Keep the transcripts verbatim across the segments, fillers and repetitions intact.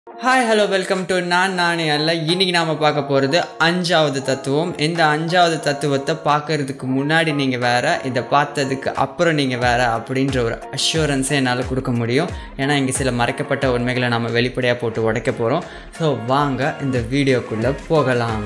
Hi hello welcome to நான் நானே அல்ல. இன்னைக்கு நாம் பார்க்க போகிறது அஞ்சாவது தத்துவம். இந்த அஞ்சாவது தத்துவத்தை பார்க்கறதுக்கு முன்னாடி நீங்கள் வேற, இதை பார்த்ததுக்கு அப்புறம் நீங்கள் வேற அப்படின்ற ஒரு அஷூரன்ஸை என்னால் கொடுக்க முடியும். ஏன்னா இங்கே சில மறைக்கப்பட்ட உண்மைகளை நம்ம வெளிப்படையாக போட்டு உடைக்க போகிறோம். ஸோ வாங்க இந்த வீடியோக்குள்ளே போகலாம்.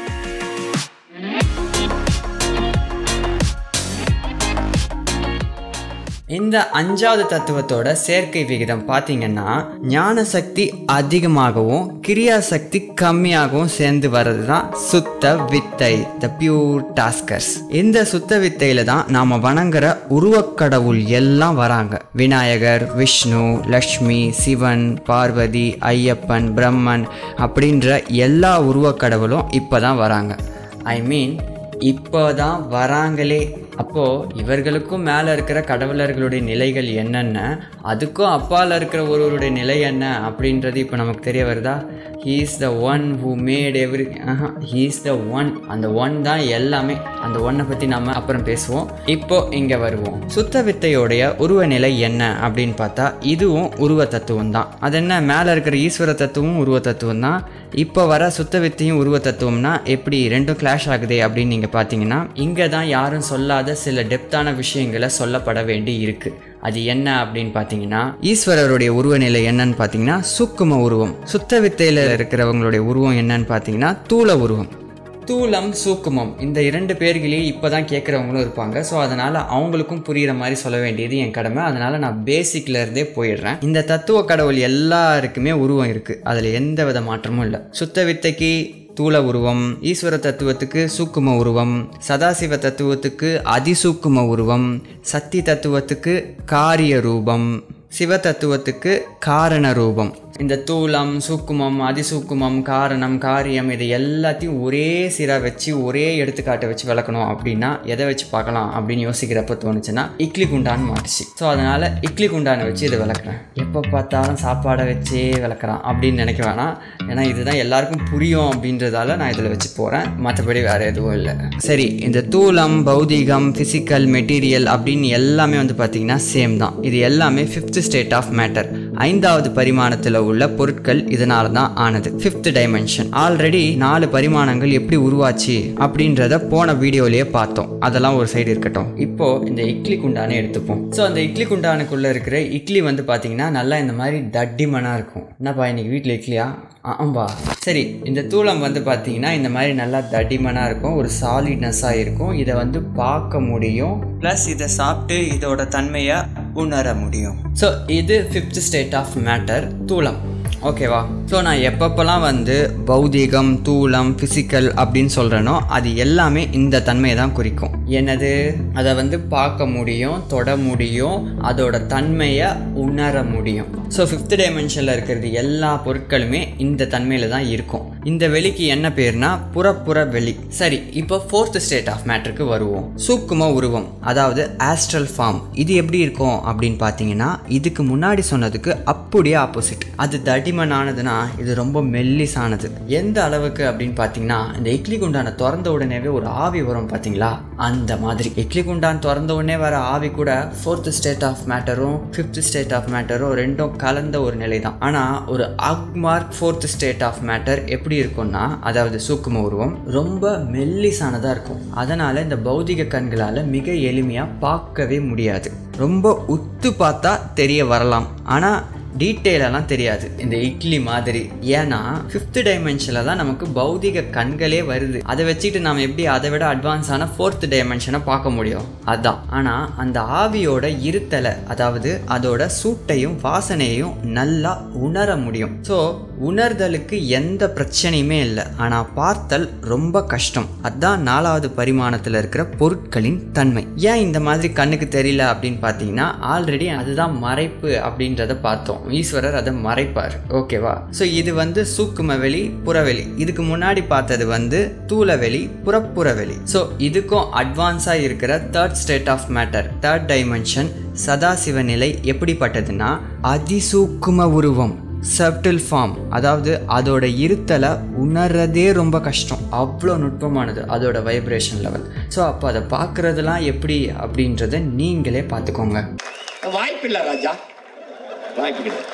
இந்த அஞ்சாவது தத்துவத்தோட சேர்க்கை விகிதம் பார்த்தீங்கன்னா ஞான சக்தி அதிகமாகவும் கிரியா சக்தி கம்மியாகவும் சேர்ந்து வர்றது தான் சுத்த வித்தை, த பியூர் டாஸ்கர்ஸ். இந்த சுத்த வித்தையில தான் நாம வணங்குற உருவக்கடவுள் எல்லாம் வராங்க. விநாயகர், விஷ்ணு, லக்ஷ்மி, சிவன், பார்வதி, ஐயப்பன், பிரம்மன் அப்படின்ற எல்லா உருவக்கடவுளும் இப்போதான் வராங்க. ஐ மீன் இப்போதான் வராங்களே. அப்போது இவர்களுக்கும் மேலே இருக்கிற கடவுளர்களுடைய நிலைகள் என்னென்ன, அதுக்கும் அப்பால் இருக்கிற ஒருவருடைய நிலை என்ன அப்படின்றது இப்போ நமக்கு தெரிய வருதா? He is the one who made every he is the one. அந்த ஒன் தான் எல்லாமே. அந்த ஒன்னை பற்றி நம்ம அப்புறம் பேசுவோம். இப்போ இங்கே வருவோம். சுத்த வித்தையோடைய உருவ நிலை என்ன அப்படின்னு பார்த்தா இதுவும் உருவ தத்துவம் தான். அது என்ன, மேலே இருக்கிற ஈஸ்வர தத்துவமும் உருவ தத்துவம் தான். இப்போ வர சுத்த வித்தையும் உருவ தத்துவம்னா எப்படி ரெண்டும் கிளாஷ் ஆகுதே அப்படின்னு நீங்கள் பார்த்தீங்கன்னா இங்கே தான் யாரும் சொல்லாத சில டெப்தான விஷயங்களை சொல்லப்பட வேண்டி இருக்கு. அது என்ன அப்படின்னு பார்த்தீங்கன்னா ஈஸ்வரருடைய உருவ நிலை என்னன்னு பார்த்தீங்கன்னா சூக்கும உருவம். சுத்த வித்தையில் இருக்கிறவங்களுடைய உருவம் என்னன்னு பார்த்தீங்கன்னா தூள உருவம். தூளம், சூக்குமம் இந்த இரண்டு பேர்களையும் இப்போ தான் கேட்குறவங்களும் இருப்பாங்க. ஸோ அதனால் அவங்களுக்கும் புரிகிற மாதிரி சொல்ல வேண்டியது என் கடமை. அதனால் நான் பேசிக்கில் இருந்தே போயிடுறேன். இந்த தத்துவ கடவுள் எல்லாருக்குமே உருவம் இருக்குது, அதில் எந்த வித மாற்றமும் இல்லை. சுத்த வித்தைக்கு தூள உருவம், ஈஸ்வர தத்துவத்துக்கு சூக்கும உருவம், சதாசிவ தத்துவத்துக்கு அதிசூக்கும உருவம், சக்தி தத்துவத்துக்கு காரிய ரூபம், சிவ தத்துவத்துக்கு காரண ரூபம். இந்த தூளம், சூக்குமம், அதிசூக்குமம், காரணம், காரியம் இது எல்லாத்தையும் ஒரே சீராக வச்சு ஒரே எடுத்துக்காட்டை வச்சு விளக்கணும் அப்படின்னா எதை வச்சு பார்க்கலாம் அப்படின்னு யோசிக்கிறப்ப தோணுச்சுன்னா இட்லி குண்டான்னு மாட்டுச்சு. ஸோ அதனால் இட்லி குண்டானை வச்சு இதை விளக்குறேன். எப்போ பார்த்தாலும் சாப்பாடை வச்சே விளக்குறான் அப்படின்னு நினைக்க வேணாம். ஏன்னா இதுதான் எல்லாருக்கும் புரியும் அப்படின்றதால நான் இதில் வச்சு போகிறேன். மற்றபடி வேறு எதுவும் இல்லை. சரி, இந்த தூளம், பௌதிகம், ஃபிசிக்கல், மெட்டீரியல் அப்படின்னு எல்லாமே வந்து பார்த்திங்கன்னா சேம் தான். இது எல்லாமே ஃபிஃப்த் ஸ்டேட் ஆஃப் மேட்டர், ஐந்தாவது பரிமாணத்தில் உள்ள பொருட்கள் இதனால தான் ஆனது. Fifth dimension. ஆல்ரெடி நாலு பரிமாணங்கள் எப்படி உருவாச்சு அப்படின்றத போன வீடியோலயே பார்த்தோம். அதெல்லாம் ஒரு சைடு இருக்கட்டும். இப்போ இந்த இட்லி குண்டானே எடுத்துப்போம். ஸோ அந்த இட்லி குண்டானுக்குள்ள இருக்கிற இட்லி வந்து பார்த்தீங்கன்னா நல்லா இந்த மாதிரி தட்டிமனாக இருக்கும். என்னப்பா இன்னைக்கு வீட்டில் இட்லியா? ஆம்பா. சரி, இந்த தூளம் வந்து பார்த்தீங்கன்னா இந்த மாதிரி நல்லா தடிமனாக இருக்கும், ஒரு சாலிட்னஸாக இருக்கும். இதை வந்து பார்க்க முடியும், ப்ளஸ் இதை சாப்பிட்டு இதோட தன்மையை உணர முடியும். ஸோ இது ஃபிஃப்த் ஸ்டேட் ஆஃப் மேட்டர், தூளம். ஓகேவா? ஸோ நான் எப்பப்பெல்லாம் வந்து பௌதிகம், தூளம், ஃபிசிக்கல் அப்படின்னு சொல்கிறேனோ அது எல்லாமே இந்த தன்மையை தான் குறிக்கும். என்னது? அதை வந்து பார்க்க முடியும், தொட முடியும், அதோட தன்மையை உணர முடியும். ஸோ ஃபிஃப்த் டைமென்ஷனில் இருக்கிறது எல்லா பொருட்களுமே இந்த தன்மையில் தான் இருக்கும். இந்த வெளிக்கு என்ன பேர்னா புறப்புற வெளி. சரி, இப்போ ஃபோர்த் ஸ்டேட் ஆஃப் மேட்டருக்கு வருவோம். சூக்கும உருவம், அதாவது ஆஸ்ட்ரல் ஃபார்ம். இது எப்படி இருக்கும் அப்படின்னு பார்த்தீங்கன்னா இதுக்கு முன்னாடி சொன்னதுக்கு அப்படியே ஆப்போசிட். அது தடிமனானதுன்னா இது ரொம்ப மெல்லிசானது. எந்த அளவுக்கு அப்படின்னு பார்த்தீங்கன்னா இந்த இட்லி குண்டானை திறந்த உடனேவே ஒரு ஆவி வரும் பார்த்தீங்களா, அந்த மாதிரி. இட்லி குண்டான் திறந்த உடனே வர ஆவி கூட ஃபோர்த் ஸ்டேட் ஆஃப் மேட்டரும் ஃபிஃப்த் ஸ்டேட் ஆஃப் மேட்டரும் ரெண்டும் கலந்த ஒரு நிலை தான். ஆனால் ஒரு Agmark fourth state of matter எப்படி இருக்கும்னா, அதாவது சூக்கும உருவம் ரொம்ப மெல்லிசானதாக இருக்கும். அதனால் இந்த பௌதிக கண்களால் மிக எளிமையாக பார்க்கவே முடியாது. ரொம்ப உத்து பார்த்தா தெரிய வரலாம், ஆனால் டீட்டெயிலெல்லாம் தெரியாது இந்த இட்லி மாதிரி. ஏன்னா ஃபிஃப்த் டைமென்ஷனில் தான் நமக்கு பௌதிக கண்களே வருது. அதை வச்சுட்டு நாம் எப்படி அதை விட அட்வான்ஸான ஃபோர்த் டைமென்ஷனை பார்க்க முடியும்? அதுதான். ஆனால் அந்த ஆவியோட இருத்தலை, அதாவது அதோட சூட்டையும் வாசனையையும் நல்லா உணர முடியும். ஸோ உணர்தலுக்கு எந்த பிரச்சனையுமே இல்லை, ஆனால் பார்த்தல் ரொம்ப கஷ்டம். அதுதான் நாலாவது பரிமாணத்தில் இருக்கிற பொருட்களின் தன்மை. ஏன் இந்த மாதிரி கண்ணுக்கு தெரியல அப்படின்னு பார்த்தீங்கன்னா ஆல்ரெடி அதுதான் மறைப்பு அப்படின்றத பார்த்தோம். ஈஸ்வரர் அதை மறைப்பார். ஓகேவா? ஸோ இது வந்து சூக்கும வெளி, புறவெளி. இதுக்கு முன்னாடி பார்த்தது வந்து தூளவெளி, புறப்புறவெளி. ஸோ இதுக்கும் அட்வான்ஸாக இருக்கிற third state of matter, third dimension, சதாசிவ நிலை எப்படிப்பட்டதுன்னா அதிசூக்கும உருவம், சப்டில் ஃபார்ம். அதாவது அதோட இருத்தலை உணர்றதே ரொம்ப கஷ்டம், அவ்வளோ நுட்பமானது அதோட வைப்ரேஷன் லெவல். ஸோ அப்போ அதை பார்க்குறதுலாம் எப்படி அப்படின்றத நீங்களே பார்த்துக்கோங்க. வாய்ப்பில்லை ராஜா, வாய்ப்பு கிடையாது.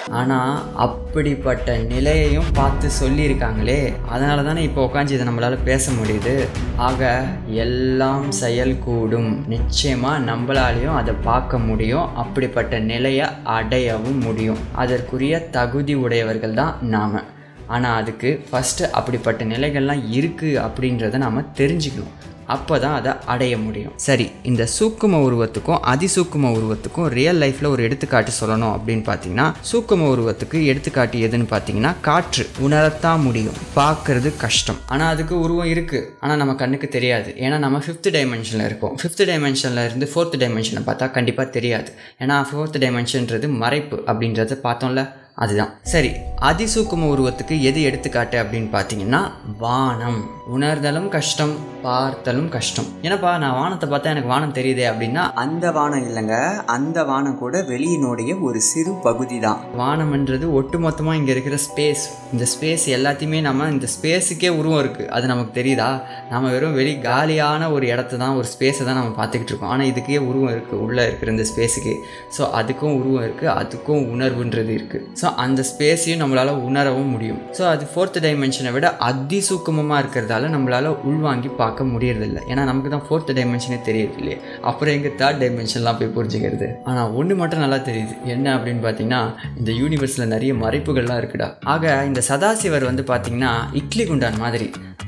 ஆனால் அப்படிப்பட்ட நிலையையும் பார்த்து சொல்லியிருக்காங்களே, அதனால தானே இப்போ உட்காந்து இதை நம்மளால் பேச முடியுது. ஆக எல்லாம் செயல் கூடும், நிச்சயமாக நம்மளாலையும் அதை பார்க்க முடியும், அப்படிப்பட்ட நிலையை அடையவும் முடியும். அதற்குரிய தகுதி உடையவர்கள் தான் நாம். ஆனால் அதுக்கு ஃபஸ்ட்டு அப்படிப்பட்ட நிலைகள்லாம் இருக்குது அப்படின்றத நாம் தெரிஞ்சுக்கணும். அப்போ தான் அதை அடைய முடியும். சரி, இந்த சூக்கும உருவத்துக்கும் அதிசூக்கும உருவத்துக்கும் ரியல் லைஃப்பில் ஒரு எடுத்துக்காட்டு சொல்லணும் அப்படின்னு பார்த்தீங்கன்னா, சூக்கும உருவத்துக்கு எடுத்துக்காட்டு எதுன்னு பார்த்தீங்கன்னா காற்று. உணரத்தான் முடியும், பார்க்கறது கஷ்டம். ஆனால் அதுக்கு உருவம் இருக்குது, ஆனால் நம்ம கண்ணுக்கு தெரியாது. ஏன்னா நம்ம ஃபிஃப்த் டைமென்ஷனில் இருக்கோம். ஃபிஃப்த் டைமென்ஷனில் இருந்து ஃபோர்த் டைமென்ஷனை பார்த்தா கண்டிப்பாக தெரியாது. ஏன்னா ஃபோர்த் டைமென்ஷன்றது மறைப்பு அப்படின்றத பார்த்தோம்ல, அதுதான். சரி, அதிசூக்கும உருவத்துக்கு எது எடுத்துக்காட்டு அப்படின்னு பார்த்தீங்கன்னா வானம். உணர்தலும் கஷ்டம், பார்த்தலும் கஷ்டம். ஏன்னாப்பா நான் வானத்தை பார்த்தா எனக்கு வானம் தெரியுதே அப்படின்னா, அந்த வானம் இல்லைங்க, அந்த வானம் கூட வெளியினுடைய ஒரு சிறு பகுதி தான். வானம்ன்றது ஒட்டுமொத்தமாக இங்கே இருக்கிற ஸ்பேஸ். இந்த ஸ்பேஸ் எல்லாத்தையுமே நம்ம இந்த ஸ்பேஸுக்கே உருவம் இருக்குது, அது நமக்கு தெரியுதா? நம்ம வெறும் வெளி காலியான ஒரு இடத்த தான், ஒரு ஸ்பேஸை தான் நம்ம பார்த்துக்கிட்டு இருக்கோம். ஆனால் இதுக்கே உருவம் இருக்குது, உள்ளே இருக்கிற இந்த ஸ்பேஸுக்கு. ஸோ அதுக்கும் உருவம் இருக்குது, அதுக்கும் உணர்வுன்றது இருக்குது. ஸோ அந்த ஸ்பேஸையும் நம்மளால் உணரவும் முடியும். ஸோ அது ஃபோர்த் டைமென்ஷனை விட அதிசூக்குமமாக இருக்கிறதால நம்மளால் உள்வாங்கி பார்க்க முடியறதில்லை. ஏன்னா நமக்கு தான் ஃபோர்த் டைமென்ஷனே தெரியுது இல்லையே, அப்புறம் எங்கள் தேர்ட் டைமென்ஷன்லாம் போய் புரிஞ்சுக்கிறது. ஆனால் ஒன்று மட்டும் நல்லா தெரியுது, என்ன அப்படின்னு பார்த்தீங்கன்னா, இந்த யூனிவர்ஸில் நிறைய மறைப்புகள்லாம் இருக்குடா. ஆக இந்த சதாசிவர் வந்து பார்த்தீங்கன்னா இட்லி குண்டான் மாதிரி,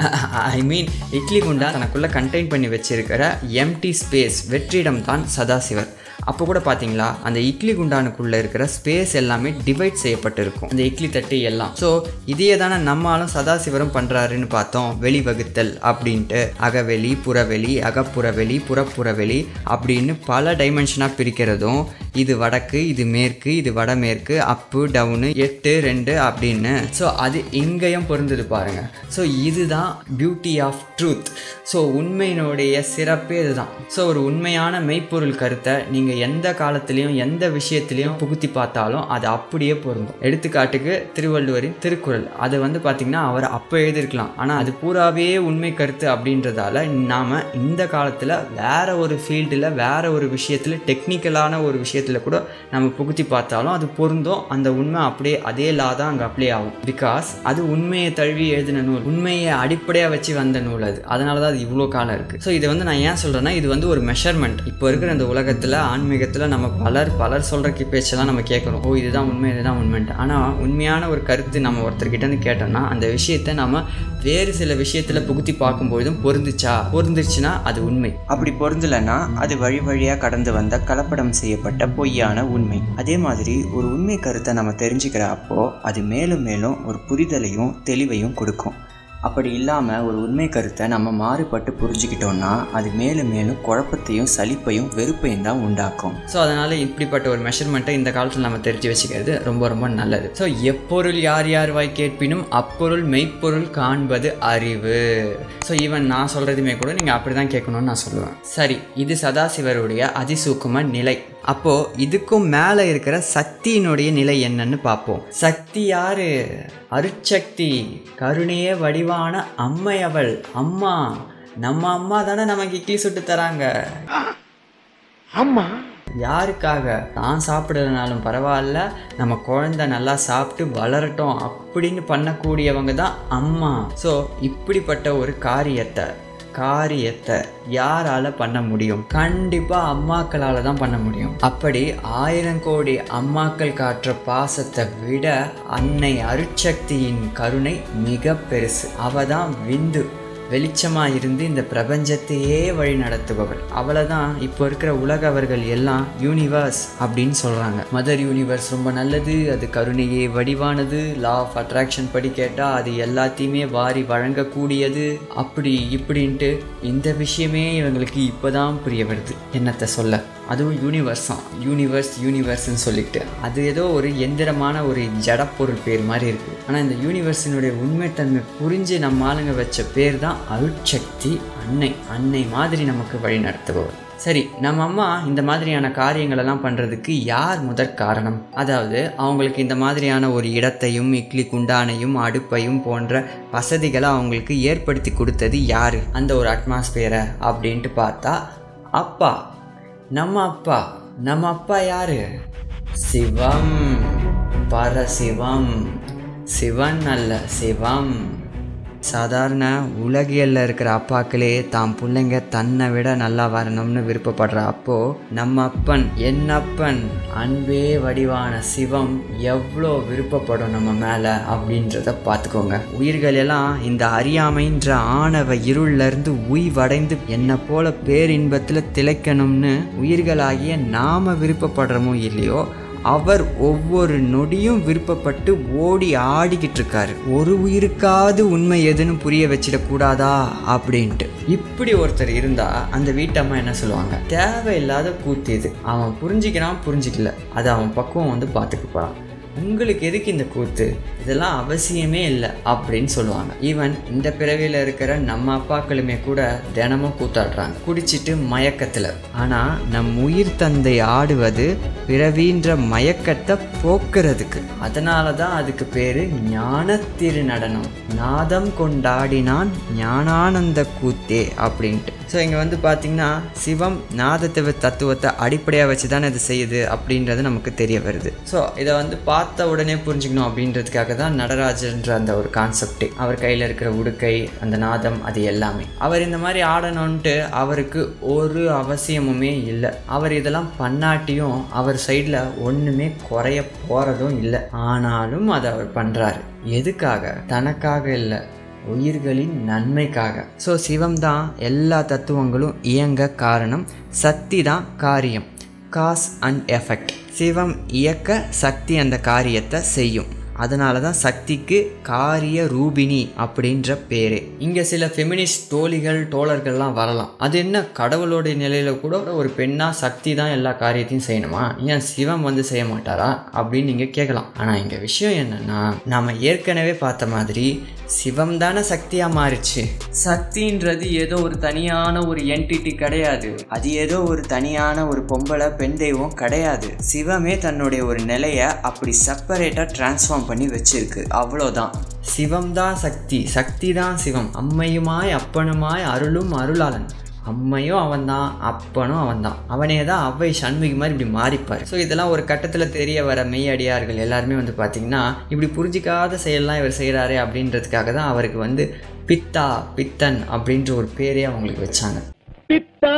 ஐ மீன் இட்லி குண்டான் தனக்குள்ளே கண்டெயின் பண்ணி வச்சிருக்கிற எம்டி ஸ்பேஸ், வெற்றிடம் தான் சதாசிவர். அப்போ கூட பார்த்தீங்களா, அந்த இட்லி குண்டானுக்குள்ளே இருக்கிற ஸ்பேஸ் எல்லாமே டிவைட் செய்யப்பட்டு இருக்கும், அந்த இட்லி தட்டு எல்லாம். ஸோ இதையே தானே நம்மளும் சதாசிவரும் பண்ணுறாருன்னு பார்த்தோம், வெளிவகுத்தல் அப்படின்ட்டு. அகவெளி, புறவெளி, அகப்புறவெளி, புறப்புறவெளி அப்படின்னு பல டைமென்ஷனாக பிரிக்கிறதும், இது வடக்கு, இது மேற்கு, இது வடமேற்கு, அப்பு டவுனு, எட்டு ரெண்டு அப்படின்னு. ஸோ அது இங்கேயும் பொருந்தது பாருங்கள். ஸோ இதுதான் பியூட்டி ஆஃப் ட்ரூத். ஸோ உண்மையினுடைய சிறப்பே இதுதான். ஸோ ஒரு உண்மையான மெய்ப்பொருள் கருத்தை நீங்கள் எந்த காலத்திலையும் எந்த விஷயத்திலையும் புகுத்தி பார்த்தாலும் அது அப்படியே பொருந்தும். எடுத்துக்காட்டுக்கு திருவள்ளுவரின் திருக்குறள், அது வந்து பார்த்திங்கன்னா அவர் அப்போ எழுதியிருக்கலாம், ஆனால் அது பூராவே உண்மை கருத்து அப்படின்றதால நாம் இந்த காலத்தில் வேற ஒரு ஃபீல்டில் வேற ஒரு விஷயத்தில் டெக்னிக்கலான ஒரு விஷயத்தில் கூட நம்ம புகுத்தி பார்த்தாலும் அது பொருந்தும். அந்த உண்மை அப்படியே அதே லா தான் அங்கே அப்ளை ஆகும். பிகாஸ் அது உண்மையை தழுவி எழுதின நூல், உண்மையை அடிப்படையாக வச்சு வந்த நூல் அது. அதனால தான் அது இவ்வளோ காலம் இருக்குது. ஸோ இதை வந்து நான் ஏன் சொல்கிறேன்னா, இது வந்து ஒரு மெஷர்மெண்ட். இப்போ இருக்கிற இந்த உலகத்தில் ஆன்மீகத்தில் நம்ம பலர் பலர் சொல்கிற பேச்செல்லாம் நம்ம கேட்குறோம், ஓ இதுதான் உண்மை, இதுதான் உண்மைன்ட்டு. ஆனால் உண்மையான ஒரு கருத்து நம்ம ஒருத்தர்கிட்ட கேட்டோம்னா அந்த விஷயத்தை நம்ம வேறு சில விஷயத்தில் புகுத்தி பார்க்கும்பொழுதும் பொருந்துச்சா, பொருந்துச்சுன்னா அது உண்மை. அப்படி பொருந்தலைன்னா அது வழி வழியாக கடந்து வந்த கலப்படம் செய்யப்பட்ட பொய்யான உண்மை. அதே மாதிரி ஒரு உண்மை கருத்தை நம்ம தெரிஞ்சுக்கிற அப்போ அது மேலும் மேலும் ஒரு புரிதலையும் தெளிவையும் கொடுக்கும். அப்படி இல்லாமல் ஒரு உண்மை கருத்தை நம்ம மாறுபட்டு புரிஞ்சுக்கிட்டோம்னா அது மேலும் மேலும் குழப்பத்தையும் சலிப்பையும் வெறுப்பையும் தான் உண்டாக்கும். ஸோ அதனால் இப்படிப்பட்ட ஒரு மெஷர்மெண்ட்டை இந்த காலத்தில் நம்ம தெரிஞ்சு வச்சுக்கிறது ரொம்ப ரொம்ப நல்லது. ஸோ எப்பொருள் யார் யார் வாய் கேட்பினும் அப்பொருள் மெய்ப்பொருள் காண்பது அறிவு. ஸோ ஈவன் நான் சொல்கிறதுமே கூட நீங்கள் அப்படி தான் கேட்கணும்னு நான் சொல்லுவேன். சரி, இது சதாசிவருடைய அதிசூக்கும நிலை. அப்போது இதுக்கும் மேலே இருக்கிற சக்தியினுடைய நிலை என்னன்னு பார்ப்போம். சக்தி யாரு? அருட்சக்தி, கருணையே வடிவான அம்மையவள். அம்மா, நம்ம அம்மா தானே நமக்கு இட்லி சுட்டு தராங்க. அம்மா யாருக்காக? தான் சாப்பிடலனாலும் பரவாயில்ல, நம்ம குழந்தை நல்லா சாப்பிட்டு வளரட்டும் அப்படின்னு பண்ணக்கூடியவங்க தான் அம்மா. ஸோ இப்படிப்பட்ட ஒரு காரியத்தை காரியத்தை யாரால பண்ண முடியும்? கண்டிப்பா அம்மாக்களால தான் பண்ண முடியும். அப்படி ஆயிரம் கோடி அம்மாக்கள் காட்டுற பாசத்தை விட அன்னை அருட்சக்தியின் கருணை மிக பெருசு. அவ தான் விந்து, வெளிச்சமாக இருந்து இந்த பிரபஞ்சத்தையே வழி நடத்துபவள். அவளை தான் இப்போ இருக்கிற உலகவர்கள் எல்லாம் யூனிவர்ஸ் அப்படின்னு சொல்கிறாங்க. மதர் யூனிவர்ஸ் ரொம்ப நல்லது, அது கருணையே வடிவானது, லா ஆஃப் அட்ராக்ஷன் படி கேட்டால் அது எல்லாத்தையுமே வாரி வழங்கக்கூடியது, அப்படி இப்படின்ட்டு இந்த விஷயமே இவங்களுக்கு இப்போ தான் புரிய வருது. என்னத்தை சொல்ல, அதுவும் யூனிவர்ஸ் தான், யூனிவர்ஸ் யூனிவர்ஸ்ன்னு சொல்லிட்டு அது ஏதோ ஒரு எந்திரமான ஒரு ஜடப்பொருள் பேர் மாதிரி இருக்குது. ஆனால் இந்த யூனிவர்ஸினுடைய உண்மைத்தன்மை புரிஞ்சு நம்ம ஆளுங்க வச்ச பேர் தான் அருட்சக்தி. அன்னை அன்னை மாதிரி நமக்கு வழி நடத்துபவர். சரி, நம்ம அம்மா இந்த மாதிரியான காரியங்களெல்லாம் பண்ணுறதுக்கு யார் முதற் காரணம்? அதாவது அவங்களுக்கு இந்த மாதிரியான ஒரு இடத்தையும் இட்லி குண்டானையும் அடுப்பையும் போன்ற வசதிகளை அவங்களுக்கு ஏற்படுத்தி கொடுத்தது யார்? அந்த ஒரு அட்மாஸ்பியரை அப்படின்ட்டு பார்த்தா அப்பா, நம்ம அப்பா. நம்ம அப்பா யாரு? சிவம். பரசிவம். சிவன் அல்ல, சிவம். சாதாரண உலகியல்ல இருக்கிற அப்பாக்களே தாம் பிள்ளைங்க தன்னை விட நல்லா வரணும்னு விருப்பப்படுற அப்போ நம்ம அப்பன் என் அப்பன் அன்பே வடிவான சிவம் எவ்வளோ விருப்பப்படும் நம்ம மேலே அப்படின்றத பார்த்துக்கோங்க. உயிர்கள் எல்லாம் இந்த அறியாமைன்ற ஆணவ இருள்ல இருந்து உய்வடைந்து என்னை போல பேரின்பத்தில் திளைக்கணும்னு உயிர்களாகிய நாம விருப்பப்படுறோமோ இல்லையோ, அவர் ஒவ்வொரு நொடியும் விருப்பப்பட்டு ஓடி ஆடிக்கிட்டு இருக்காரு. ஒரு உயிருக்காவது உண்மை எதுன்னு புரிய வச்சிடக்கூடாதா அப்படின்ட்டு. இப்படி ஒருத்தர் இருந்தா அந்த வீட்டம்மா என்ன சொல்லுவாங்க, தேவையில்லாத கூத்து இது, அவன் புரிஞ்சிக்கிறான் புரிஞ்சிக்கல, அது அவன் பக்குவம் வந்து பார்த்துக்க போறான், உங்களுக்கு எதுக்கு இந்த கூத்து, இதெல்லாம் அவசியமே இல்லை அப்படின்னு சொல்லுவாங்க. ஈவன் இந்த பிறவியில் இருக்கிற நம்ம அப்பாக்களுமே கூட தினமும் கூத்தாடுறாங்க குடிச்சிட்டு மயக்கத்தில். ஆனால் நம் உயிர் தந்தை ஆடுவது பிறவின்ற மயக்கத்தை போக்குறதுக்கு. அதனால தான் அதுக்கு பேர் ஞான திரு நடனம். நாதம் கொண்டாடினான் ஞானானந்த கூத்தே அப்படின்ட்டு. ஸோ இங்கே வந்து பார்த்திங்கன்னா சிவம் நாதத்துவ தத்துவத்தை அடிப்படையாக வச்சு தானே இது செய்யுது அப்படின்றது நமக்கு தெரிய வருது. ஸோ இதை வந்து பார்த்த உடனே புரிஞ்சுக்கணும் அப்படின்றதுக்காக தான் நடராஜர்ன்ற அந்த ஒரு கான்செப்டே. அவர் கையில் இருக்கிற உடுக்கை, அந்த நாதம், அது எல்லாமே. அவர் இந்த மாதிரி ஆடணும்ன்ட்டு அவருக்கு ஒரு அவசியமுமே இல்லை. அவர் இதெல்லாம் பண்ணாட்டியும் அவர் சைடில் ஒன்றுமே குறைய போகிறதும் இல்லை. ஆனாலும் அதை அவர் பண்ணுறாரு. எதுக்காக? தனக்காக இல்லை, உயிர்களின் நன்மைக்காக. ஸோ சிவம் தான் எல்லா தத்துவங்களும் இயங்க காரணம், சக்தி தான் காரியம், காஸ் அண்ட் எஃபெக்ட். சிவம் இயக்க சக்தி அந்த காரியத்தை செய்யும். அதனால தான் சக்திக்கு காரிய ரூபிணி அப்படின்ற பேரு. இங்கே சில ஃபெமினிஸ்ட் தோழிகள் தோழர்கள்லாம் வரலாம், அது என்ன கடவுளோடைய நிலையில் கூட ஒரு பெண்ணாக சக்தி தான் எல்லா காரியத்தையும் செய்யணுமா, ஏன் சிவம் வந்து செய்ய மாட்டாரா அப்படின்னு நீங்கள் கேட்கலாம். ஆனால் இங்கே விஷயம் என்னன்னா, நாம் ஏற்கனவே பார்த்த மாதிரி சிவம் தானே சக்தியாக மாறிச்சு. சக்தின்றது ஏதோ ஒரு தனியான ஒரு என்டிட்டி கிடையாது, அது ஏதோ ஒரு தனியான ஒரு பொம்பளை பெண் தெய்வம் கிடையாது. சிவமே தன்னுடைய ஒரு நிலையை அப்படி செப்பரேட்டாக டிரான்ஸ்ஃபார்ம் பண்ணி வச்சிருக்கு, அவ்வளோதான். சிவம் தான் சக்தி, சக்தி தான் சிவம். அம்மையுமாய் அப்பனுமாய் அருளும் அருளாளன். அம்மையும் அவன் தான், அப்பனும் அவன் தான். அவனே தான் அவ்வை சண்முகி மாதிரி இப்படி மாறிப்பார். ஸோ இதெல்லாம் ஒரு கட்டத்தில் தெரிய வர மெய்யடியார்கள் எல்லாருமே வந்து பார்த்திங்கன்னா இப்படி புரிஞ்சிக்காத செயல்லாம் இவர் செய்கிறாரு அப்படின்றதுக்காக தான் அவருக்கு வந்து பித்தா பித்தன் அப்படின்ற ஒரு பேரே அவங்களுக்கு வச்சாங்க. பித்தா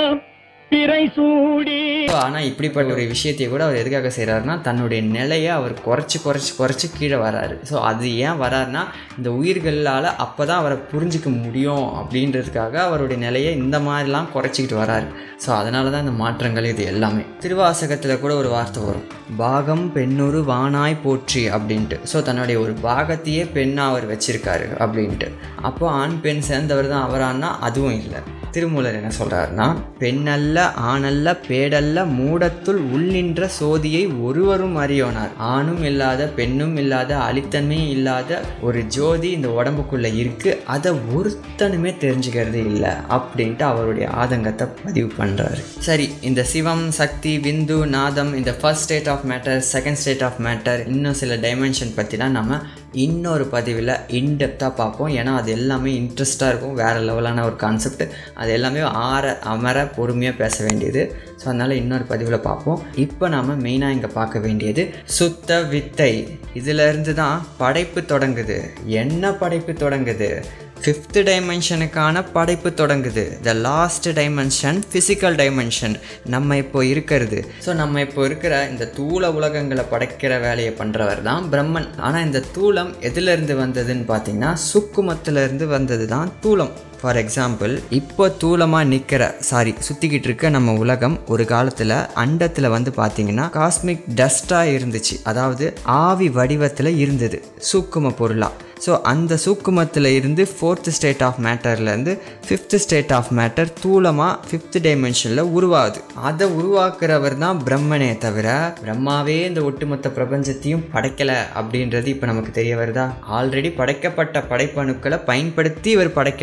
பிறை சூடி. ஆனால் இப்படிப்பட்ட ஒரு விஷயத்தையும் கூட அவர் எதுக்காக செய்கிறாருன்னா, தன்னுடைய நிலையை அவர் குறைச்சி குறைச்சி குறைச்சி கீழே வராரு. ஸோ அது ஏன் வராருன்னா, இந்த உயிர்களால் அப்போ தான் அவரை புரிஞ்சிக்க முடியும் அப்படின்றதுக்காக அவருடைய நிலையை இந்த மாதிரிலாம் குறைச்சிக்கிட்டு வராரு. ஸோ அதனால தான் இந்த மாற்றங்கள் இது எல்லாமே. திருவாசகத்தில் கூட ஒரு வார்த்தை வரும், பாகம் பெண்ணுரு வானாய் போற்றி அப்படின்ட்டு. ஸோ தன்னுடைய ஒரு பாகத்தையே பெண்ணாக அவர் வச்சிருக்காரு அப்படின்ட்டு. அப்போ ஆண் பெண் சேர்ந்தவர் தான் அவரானா அதுவும் இல்லை. திருமூலர் என்ன சொல்கிறாருன்னா, பெண்ணல்ல ஆணல்ல பேடல்ல மூடத்துள் உள்ளின்ற சோதியை ஒருவரும் அறியோனார். ஆணும் இல்லாத பெண்ணும் இல்லாத அழித்தன்மையும் இல்லாத ஒரு ஜோதி இந்த உடம்புக்குள்ளே இருக்குது, அதை ஒருத்தனுமே தெரிஞ்சுக்கிறது இல்லை அப்படின்ட்டு அவருடைய ஆதங்கத்தை பதிவு பண்ணுறாரு. சரி, இந்த சிவம் சக்தி விந்து நாதம், இந்த first state of matter, second state of matter, இன்னும் சில டைமென்ஷன் பற்றிலாம் நம்ம இன்னொரு பதிவில் இன்டெப்த்தாக பார்ப்போம். ஏன்னா அது எல்லாமே இன்ட்ரெஸ்ட்டாக இருக்கும், வேறு லெவலான ஒரு கான்செப்ட். அது எல்லாமே ஆற அமர பொறுமையாக பேச வேண்டியது. ஸோ அதனால் இன்னொரு பதிவில் பார்ப்போம். இப்போ நாம் மெயினாக இங்கே பார்க்க வேண்டியது சுத்த வித்தை. இதிலிருந்து தான் படைப்பு தொடங்குது. என்ன படைப்பு தொடங்குது? ஃபிஃப்த் டைமென்ஷனுக்கான படைப்பு தொடங்குது. The last dimension physical dimension நம்ம இப்போ இருக்கிறது. ஸோ நம்ம இப்போ இருக்கிற இந்த தூள உலகங்களை படைக்கிற வேலையை பண்ணுறவர் தான் பிரம்மன். ஆனால் இந்த தூளம் எதுலேருந்து வந்ததுன்னு பார்த்தீங்கன்னா சுக்குமத்திலேருந்து வந்தது தான் தூளம். ஃபார் எக்ஸாம்பிள், இப்போ தூளமாக நிற்கிற சாரி சுற்றிக்கிட்டு இருக்க நம்ம உலகம் ஒரு காலத்தில் அண்டத்தில் வந்து பார்த்திங்கன்னா காஸ்மிக் டஸ்ட்டாக இருந்துச்சு, அதாவது ஆவி வடிவத்தில் இருந்தது சூக்கும பொருளாக. ஸோ அந்த சூக்குமத்தில் இருந்து ஃபோர்த் ஸ்டேட் ஆஃப் மேட்டர்லேருந்து ஃபிஃப்த் ஸ்டேட் ஆஃப் மேட்டர் தூளமாக ஃபிஃப்த் டைமென்ஷனில் உருவாகுது. அதை உருவாக்குறவர் தான் பிரம்மனே தவிர பிரம்மாவே இந்த ஒட்டுமொத்த பிரபஞ்சத்தையும் படைக்கலை அப்படின்றது இப்போ நமக்கு தெரிய வருதா? ஆல்ரெடி படைக்கப்பட்ட படைப்பணுக்களை பயன்படுத்தி இவர் படைக்கிறாரு.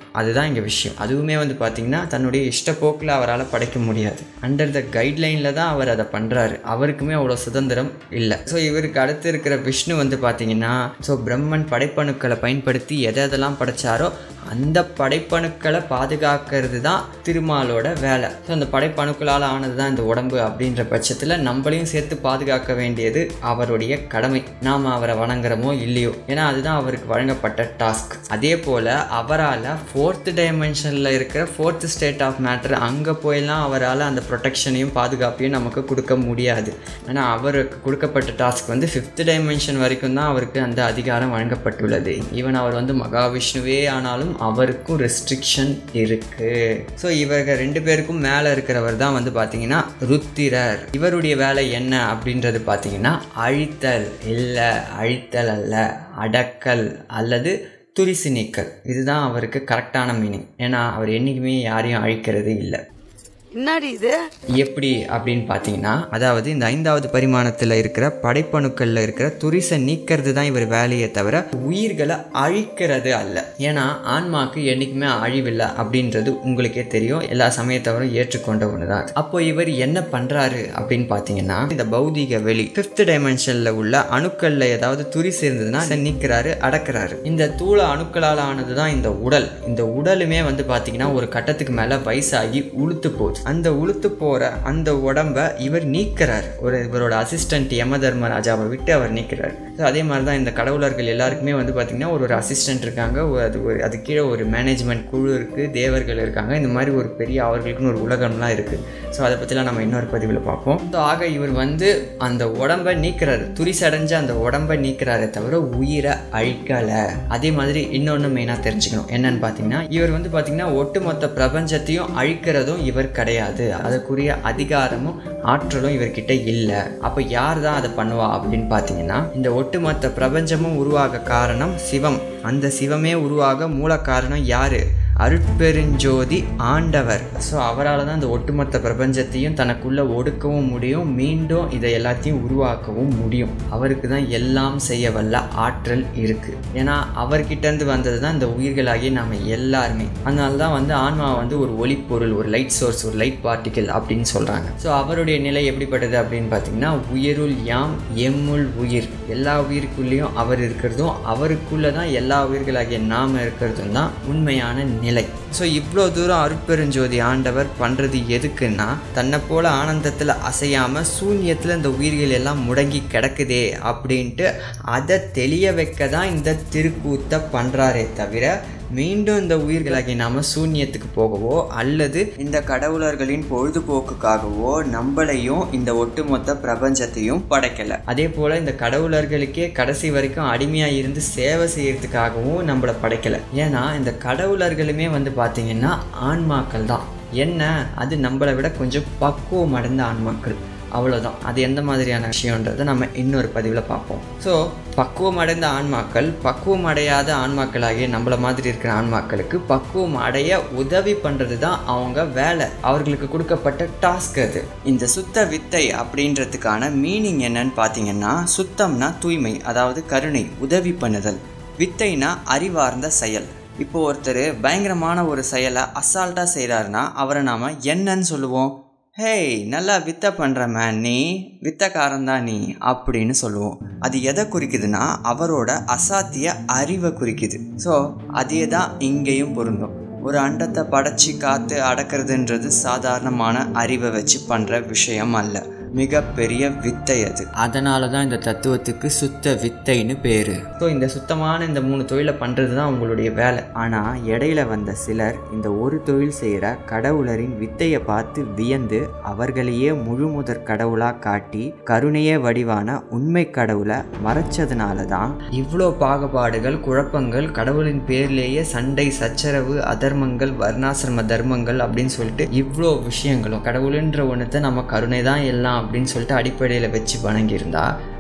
அதுதான் இங்கே விஷயம். அதுவுமே வந்து பார்த்திங்கன்னா தன்னுடைய இஷ்டப்போக்கில் அவரால் படைக்க முடியாது. அண்டர் த கைட்லைனில் தான் அவர் அதை பண்ணுறாரு. அவருக்குமே அவ்வளோ சுதந்திரம் இல்லை. ஸோ இவருக்கு அடுத்து இருக்கிற விஷ்ணு வந்து பார்த்திங்கன்னா ஸோ பிரம்மன் படைப்பணுக்களை பயன்படுத்தி எதை எதெல்லாம் படைச்சாரோ அந்த படைப்பணுக்களை பாதுகாக்கிறது தான் திருமாலோட வேலை. ஸோ அந்த படைப்பணுக்களால் ஆனது தான் இந்த உடம்பு அப்படின்ற பட்சத்தில் நம்மளையும் சேர்த்து பாதுகாக்க வேண்டியது அவருடைய கடமை. நாம் அவரை வணங்குறோமோ இல்லையோ, ஏன்னா அதுதான் அவருக்கு வழங்கப்பட்ட டாஸ்க். அதே போல் அவரால் ஃபோர்த் டைமென்ஷனில் இருக்கிற ஃபோர்த் ஸ்டேட் ஆஃப் மேட்டர் அங்கே போயெல்லாம் அவரால் அந்த ப்ரொடெக்ஷனையும் பாதுகாப்பையும் நமக்கு கொடுக்க முடியாது. ஏன்னா அவருக்கு கொடுக்கப்பட்ட டாஸ்க் வந்து ஃபிஃப்த் டைமென்ஷன் வரைக்கும் தான் அவருக்கு அந்த அதிகாரம் வழங்கப்பட்டுள்ளது. ஈவன் அவர் வந்து மகாவிஷ்ணுவே ஆனாலும் அவருக்கும் ரெஸ்ட்ரிக்ஷன் இருக்கு. ஸோ இவர்கள் ரெண்டு பேருக்கும் மேலே இருக்கிறவர் தான் வந்து பார்த்தீங்கன்னா ருத்திரர். இவருடைய வேலை என்ன அப்படின்றது பார்த்தீங்கன்னா அழித்தல் இல்லை, அழித்தல் அல்ல, அடக்கல் அல்லது துரிசு நீக்கல். இதுதான் அவருக்கு கரெக்டான மீனிங். ஏன்னா அவர் என்றைக்குமே யாரையும் அழிக்கிறது இல்லை. என்னடி இது எப்படி அப்படின்னு பார்த்தீங்கன்னா, அதாவது இந்த ஐந்தாவது பரிமாணத்தில் இருக்கிற படைப்பணுக்களில் இருக்கிற துரிசை நீக்கிறது தான் இவர் வேலையை தவிர உயிர்களை அழிக்கிறது அல்ல. ஏன்னா ஆன்மாக்கு என்றைக்குமே அழிவில்லை அப்படின்றது உங்களுக்கே தெரியும், எல்லா சமயத்தவரும் ஏற்றுக்கொண்ட ஒன்று தான். அப்போ இவர் என்ன பண்ணுறாரு அப்படின்னு பார்த்தீங்கன்னா, இந்த பௌதிக வெளி ஃபிஃப்த் டைமென்ஷனில் உள்ள அணுக்களில் ஏதாவது துரிசு இருந்ததுன்னா நீக்கிறாரு, அடக்கிறாரு. இந்த தூள அணுக்களால் ஆனது தான் இந்த உடல். இந்த உடலுமே வந்து பார்த்தீங்கன்னா ஒரு கட்டத்துக்கு மேலே வயசாகி உளுத்து போகுது. அந்த உளுத்து போற அந்த உடம்ப இவர் நீக்கிறார். ஒரு இவரோட அசிஸ்டன்ட் யம தர்மராஜாவை விட்டு அவர் நீக்கிறார். ஸோ அதே மாதிரி தான் இந்த கடவுளர்கள் எல்லாருக்குமே வந்து பார்த்திங்கன்னா ஒரு ஒரு அசிஸ்டன்ட் இருக்காங்க. அது ஒரு அது கீழே ஒரு மேனேஜ்மெண்ட் குழு இருக்குது, தேவர்கள் இருக்காங்க. இந்த மாதிரி ஒரு பெரிய அவர்களுக்குன்னு ஒரு உலகம்லாம் இருக்குது. ஸோ அதை பற்றிலாம் நம்ம இன்னொரு பதிவில் பார்ப்போம். ஸோ ஆக இவர் வந்து அந்த உடம்பை நீக்கிறாரு, துரிசடைஞ்ச அந்த உடம்பை நீக்கிறாரே தவிர உயிரை அழிக்கலை. அதே மாதிரி இன்னொன்று மெயினாக தெரிஞ்சுக்கணும் என்னன்னு பார்த்தீங்கன்னா, இவர் வந்து பார்த்திங்கன்னா ஒட்டுமொத்த பிரபஞ்சத்தையும் அழிக்கிறதும் இவர் கிடையாது. அதுக்குரிய அதிகாரமும் ஆற்றலும் இவர்கிட்ட இல்லை. அப்போ யார் தான் அதை பண்ணுவா அப்படின்னு பார்த்தீங்கன்னா, இந்த ஒட்டுமொத்த பிரபஞ்சமும் உருவாக காரணம் சிவம். அந்த சிவமே உருவாக மூல காரணம் யாரு? அருட்பெருஞ்சோதி ஆண்டவர். ஸோ அவரால் தான் இந்த ஒட்டுமொத்த பிரபஞ்சத்தையும் தனக்குள்ளே ஒடுக்கவும் முடியும், மீண்டும் இதை எல்லாத்தையும் உருவாக்கவும் முடியும். அவருக்கு தான் எல்லாம் செய்ய வல்ல ஆற்றல் இருக்குது. ஏன்னா அவர்கிட்டேருந்து வந்தது தான் இந்த உயிர்களாகிய நாம் எல்லாருமே. அதனால தான் வந்து ஆன்மா வந்து ஒரு ஒளிப்பொருள், ஒரு லைட் சோர்ஸ், ஒரு லைட் பார்ட்டிக்கல் அப்படின்னு சொல்கிறாங்க. ஸோ அவருடைய நிலை எப்படிப்பட்டது அப்படின்னு பார்த்தீங்கன்னா, உயிருள் யாம் எம்முள் உயிர். எல்லா உயிருக்குள்ளேயும் அவர் இருக்கிறதும் அவருக்குள்ளே தான் எல்லா உயிர்களாகிய நாம் இருக்கிறதும் தான் உண்மையான நிலை. ஸோ இவ்வளோ தூரம் அருட்பெருஞ்சோதி ஆண்டவர் பண்ணுறது எதுக்குன்னா, தன்னை போல ஆனந்தத்தில் அசையாமல் சூன்யத்தில் இந்த உயிர்கள் எல்லாம் முடங்கி கிடக்குதே அப்படின்ட்டு அதை தெளிய வைக்க தான் இந்த திருக்கூத்தை பண்ணுறாரே தவிர மீண்டும் இந்த உயிர்களாகி நாம சூன்யத்துக்கு போகவோ அல்லது இந்த கடவுளர்களின் பொழுதுபோக்குக்காகவோ நம்மளையும் இந்த ஒட்டுமொத்த பிரபஞ்சத்தையும் படைக்கலை. அதே போல் இந்த கடவுளர்களுக்கே கடைசி வரைக்கும் அடிமையாக இருந்து சேவை செய்யறதுக்காகவும் நம்மளை படைக்கலை. ஏன்னா இந்த கடவுளர்களுமே வந்து பார்த்திங்கன்னா ஆன்மாக்கள் தான். என்ன, அது நம்மளை விட கொஞ்சம் பக்குவம் அடைந்த ஆன்மாக்கள், அவ்வளோதான். அது எந்த மாதிரியான விஷயன்றதை நம்ம இன்னொரு பதிவில் பார்ப்போம். ஸோ பக்குவம் அடைந்த ஆன்மாக்கள் பக்குவம் அடையாத ஆன்மாக்களாகிய நம்மள மாதிரி இருக்கிற ஆன்மாக்களுக்கு பக்குவம் அடைய உதவி பண்ணுறது தான் அவங்க வேலை, அவர்களுக்கு கொடுக்கப்பட்ட டாஸ்க் அது. இந்த சுத்த வித்தை அப்படின்றதுக்கான மீனிங் என்னன்னு பார்த்தீங்கன்னா, சுத்தம்னா தூய்மை, அதாவது கருணை, உதவி பண்ணுதல். வித்தைனா அறிவார்ந்த செயல். இப்போ ஒருத்தர் பயங்கரமான ஒரு செயலை அசால்ட்டாக செய்கிறாருன்னா அவரை நாம் என்னன்னு சொல்லுவோம்? ஹேய், நல்லா வித்தை பண்ணுற மேன், நீ வித்தக்காரன்தான் நீ அப்படின்னு சொல்லுவோம். அது எதை குறிக்குதுன்னா அவரோட அசாத்திய அறிவை குறிக்குது. ஸோ அதே தான் இங்கேயும் பொருந்தும். ஒரு அண்டத்தை படைச்சி காத்து அடக்கிறதுன்றது சாதாரணமான அறிவை வச்சு பண்ணுற விஷயம் அல்ல, மிகப்பெரிய வித்தை அது. அதனால தான் இந்த தத்துவத்துக்கு சுத்த வித்தைன்னு பேரு. ஸோ இந்த சுத்தமான இந்த மூணு தொழிலை பண்ணுறது தான் உங்களுடைய வேலை. ஆனால் இடையில வந்த சிலர் இந்த ஒரு தொழில் செய்கிற கடவுளரின் வித்தையை பார்த்து வியந்து அவர்களையே முழு முதற் கடவுளாக காட்டி கருணையே வடிவான உண்மை கடவுளை மறைச்சதுனால தான் இவ்வளோ பாகுபாடுகள், குழப்பங்கள், கடவுளின் பேர்லேயே சண்டை, சச்சரவு, அதர்மங்கள், வர்ணாசிரம தர்மங்கள் அப்படின்னு சொல்லிட்டு இவ்வளோ விஷயங்களும். கடவுளுன்ற ஒன்றத்தை நம்ம கருணை தான் எல்லாம் அப்படின்னு சொல்லிட்டு அடிப்படையில் வச்சு வணங்கியிருந்தா